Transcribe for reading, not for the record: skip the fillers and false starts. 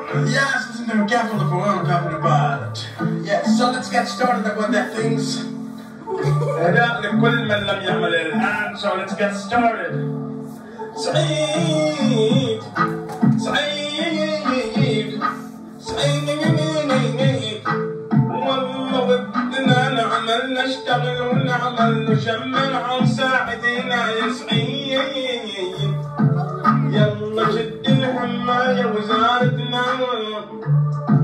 Yes, listen to me carefully for what I'm talking about. Yes, so let's get started about that things. هداء لكل من لم يعمل الآن. So let's get started. سعيد سعيد سعيد والله ودنا نعمل نشتغل ونعمل نشمل عن ساعدنا يا سعيد. يلا شد الحماية وزارتنا